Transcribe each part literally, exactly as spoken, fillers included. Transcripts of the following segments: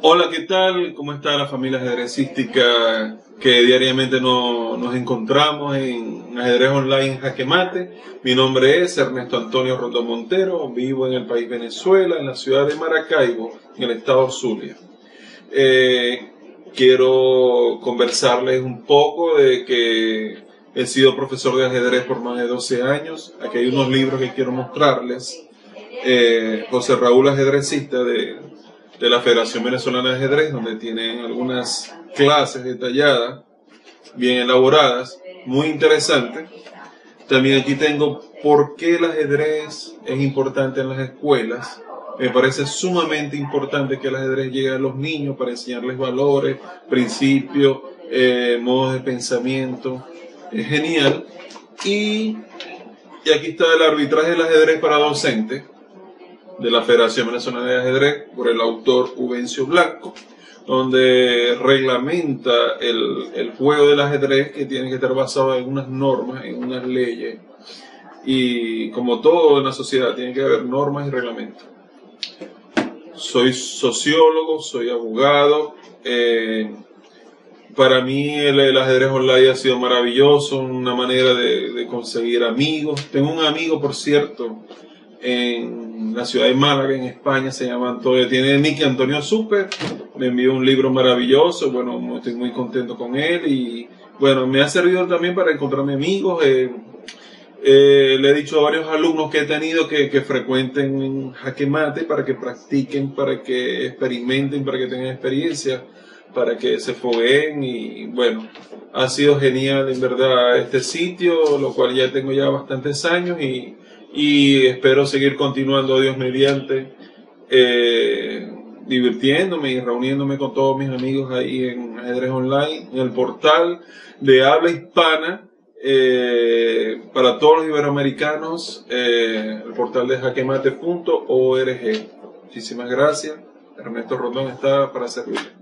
Hola, ¿qué tal? ¿Cómo está la familia ajedrecística que diariamente no, nos encontramos en Ajedrez Online Jaque Mate? Mi nombre es Ernesto Antonio Rondón Montero, vivo en el país Venezuela, en la ciudad de Maracaibo, en el estado Zulia. Eh, quiero conversarles un poco de que he sido profesor de ajedrez por más de doce años. Aquí hay unos libros que quiero mostrarles. Eh, José Raúl Ajedrecista de... de la Federación Venezolana de Ajedrez, donde tienen algunas clases detalladas, bien elaboradas, muy interesantes. También aquí tengo por qué el ajedrez es importante en las escuelas. Me parece sumamente importante que el ajedrez llegue a los niños para enseñarles valores, principios, eh, modos de pensamiento. Es genial. Y, y aquí está el arbitraje del ajedrez para docentes, de la Federación Venezolana de Ajedrez, por el autor Ubencio Blanco, donde reglamenta el, el juego del ajedrez, que tiene que estar basado en unas normas, en unas leyes, y como todo en la sociedad tiene que haber normas y reglamentos. Soy sociólogo, soy abogado. eh, para mí el, el ajedrez online ha sido maravilloso, una manera de, de conseguir amigos. Tengo un amigo, por cierto, en la ciudad de Málaga, en España, se llama Antonio, tiene Nicky Antonio Super, me envió un libro maravilloso, bueno, estoy muy contento con él y bueno, me ha servido también para encontrarme amigos. eh, eh, le he dicho a varios alumnos que he tenido que, que frecuenten en Jaque Mate para que practiquen, para que experimenten, para que tengan experiencia, para que se fogueen y bueno, ha sido genial en verdad este sitio, lo cual ya tengo ya bastantes años y Y espero seguir continuando, Dios mediante, eh, divirtiéndome y reuniéndome con todos mis amigos ahí en Ajedrez Online, en el portal de habla hispana, eh, para todos los iberoamericanos, eh, el portal de jaque mate punto org. Muchísimas gracias. Ernesto Rondón está para servirle.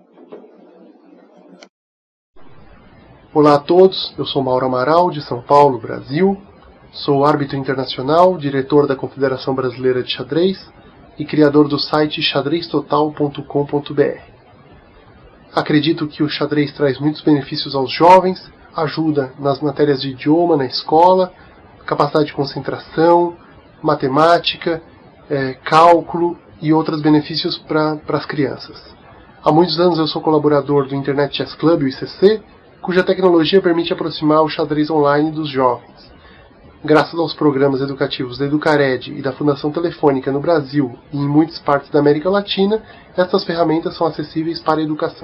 Olá a todos, eu sou Mauro Amaral, de São Paulo, Brasil. Sou árbitro internacional, diretor da Confederação Brasileira de Xadrez e criador do site xadrez total ponto com ponto br. Acredito que o xadrez traz muitos benefícios aos jovens, ajuda nas matérias de idioma na escola, capacidade de concentração, matemática, é, cálculo e outros benefícios para as crianças. Há muitos anos eu sou colaborador do Internet Chess Club, o I C C, cuja tecnologia permite aproximar o xadrez online dos jovens. Graças aos programas educativos da Educared e da Fundação Telefônica no Brasil e em muitas partes da América Latina, estas ferramentas são acessíveis para a educação.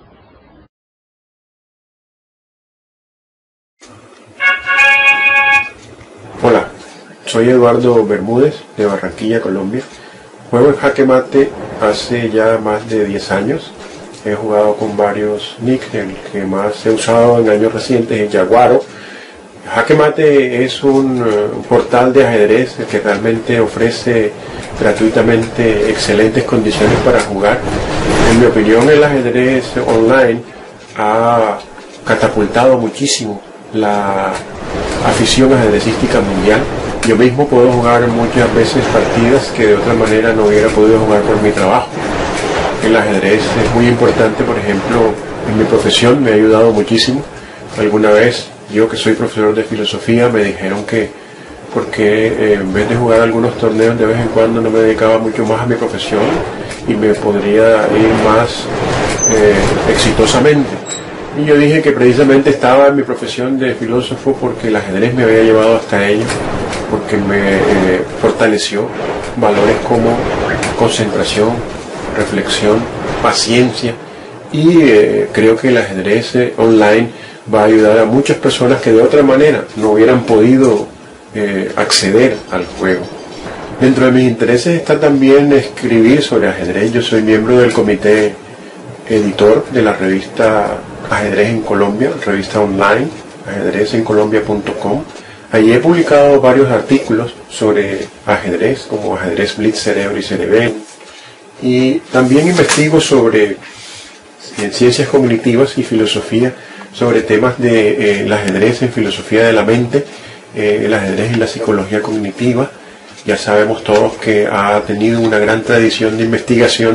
Hola, soy Eduardo Bermúdez de Barranquilla, Colombia. Juego en Jaque Mate hace ya más de diez años. He jugado con varios nicks, el que más he usado en años recientes es Jaguaro. Jaque Mate es un uh, portal de ajedrez que realmente ofrece gratuitamente excelentes condiciones para jugar. En mi opinión, el ajedrez online ha catapultado muchísimo la afición ajedrecística mundial. Yo mismo puedo jugar muchas veces partidas que de otra manera no hubiera podido jugar por mi trabajo. El ajedrez es muy importante, por ejemplo, en mi profesión me ha ayudado muchísimo. Alguna vez, yo que soy profesor de filosofía, me dijeron que porque eh, en vez de jugar algunos torneos de vez en cuando no me dedicaba mucho más a mi profesión y me podría ir más eh, exitosamente. Y yo dije que precisamente estaba en mi profesión de filósofo porque el ajedrez me había llevado hasta ello, porque me eh, fortaleció valores como concentración, reflexión, paciencia y eh, creo que el ajedrez eh, online va a ayudar a muchas personas que de otra manera no hubieran podido eh, acceder al juego. Dentro de mis intereses está también escribir sobre ajedrez. Yo soy miembro del comité editor de la revista Ajedrez en Colombia, revista online, ajedrez en colombia punto com. Allí he publicado varios artículos sobre ajedrez, como ajedrez Blitz, cerebro y cerebelo. Y también investigo sobre ciencias cognitivas y filosofía, sobre temas de eh, el ajedrez en filosofía de la mente, eh, el ajedrez en la psicología cognitiva. Ya sabemos todos que ha tenido una gran tradición de investigación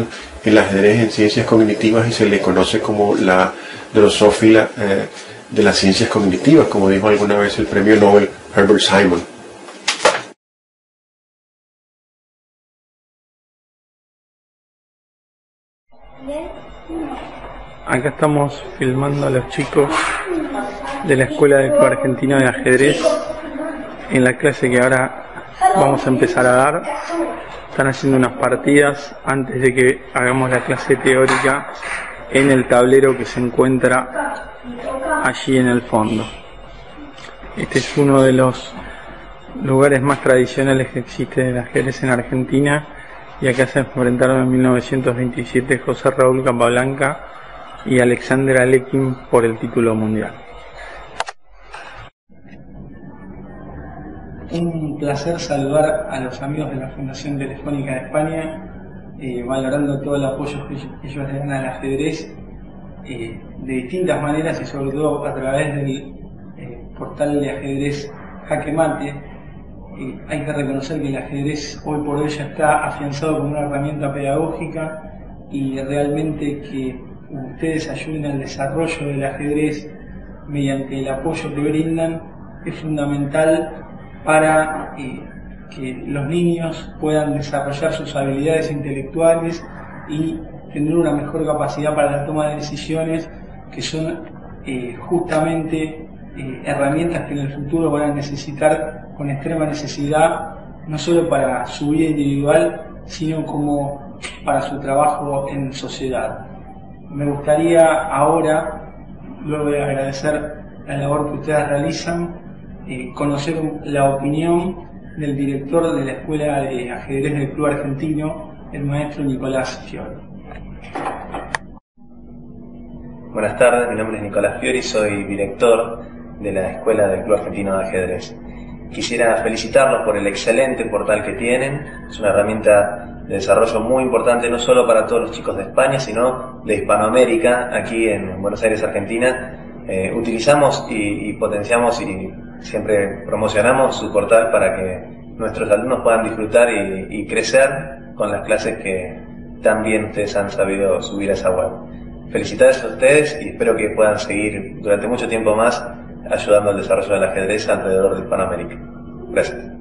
el ajedrez en ciencias cognitivas y se le conoce como la drosófila eh, de las ciencias cognitivas, como dijo alguna vez el premio Nobel Herbert Simon. Acá estamos filmando a los chicos de la Escuela del Club Argentino de Ajedrez en la clase que ahora vamos a empezar a dar. Están haciendo unas partidas antes de que hagamos la clase teórica en el tablero que se encuentra allí en el fondo. Este es uno de los lugares más tradicionales que existe del ajedrez en Argentina, y acá se enfrentaron en mil novecientos veintisiete José Raúl Capablanca y Alexander Alekhine por el título mundial. Un placer saludar a los amigos de la Fundación Telefónica de España, eh, valorando todo el apoyo que ellos le dan al ajedrez eh, de distintas maneras y sobre todo a través del eh, portal de ajedrez Jaque Mate. Eh, hay que reconocer que el ajedrez hoy por hoy ya está afianzado como una herramienta pedagógica, y realmente que ustedes ayuden al desarrollo del ajedrez mediante el apoyo que brindan es fundamental para eh, que los niños puedan desarrollar sus habilidades intelectuales y tener una mejor capacidad para la toma de decisiones, que son eh, justamente eh, herramientas que en el futuro van a necesitar con extrema necesidad, no solo para su vida individual, sino como para su trabajo en sociedad. Me gustaría ahora, luego de agradecer la labor que ustedes realizan, eh, conocer la opinión del director de la Escuela de Ajedrez del Club Argentino, el maestro Nicolás Fiori. Buenas tardes, mi nombre es Nicolás Fiori, soy director de la Escuela del Club Argentino de Ajedrez. Quisiera felicitarlos por el excelente portal que tienen. Es una herramienta de desarrollo muy importante, no solo para todos los chicos de España, sino de Hispanoamérica. Aquí en Buenos Aires, Argentina, eh, utilizamos y, y potenciamos y siempre promocionamos su portal para que nuestros alumnos puedan disfrutar y, y crecer con las clases que tan bien ustedes han sabido subir a esa web. Felicidades a ustedes y espero que puedan seguir durante mucho tiempo más ayudando al desarrollo del ajedrez alrededor de Hispanoamérica. Gracias.